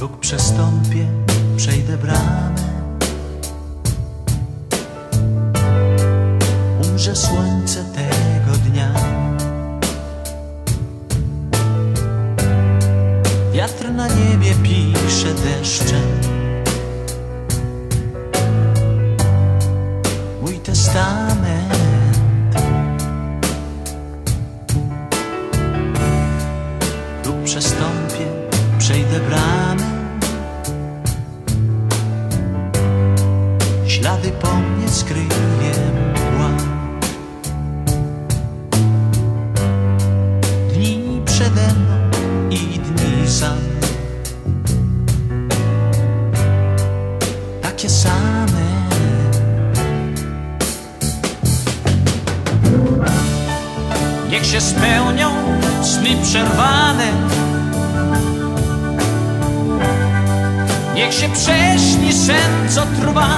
Próg przestąpię, przejdę bramę. Umrze słońce tego dnia. Wiatr na niebie pisze deszczem mój testament. Próg przestąpię, przejdę bramę. Ślady po mnie skryje mgła. Dni przede mną i dni za mną, takie same. Niech się spełnią sny przerwane, niech się prześni sen, co trwa.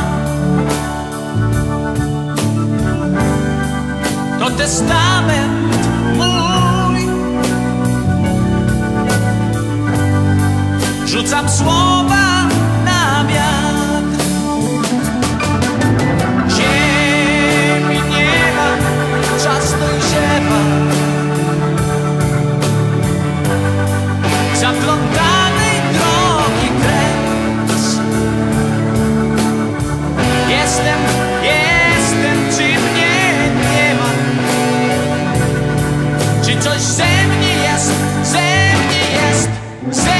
To testament mój. Rzucam słowa na wiatr. Ziemi nie ma, czas dojrzewa. Zaplątanej drogi kres. Jestem, czy mnie nie ma? Czy coś ze mnie jest, ze mnie jest, ze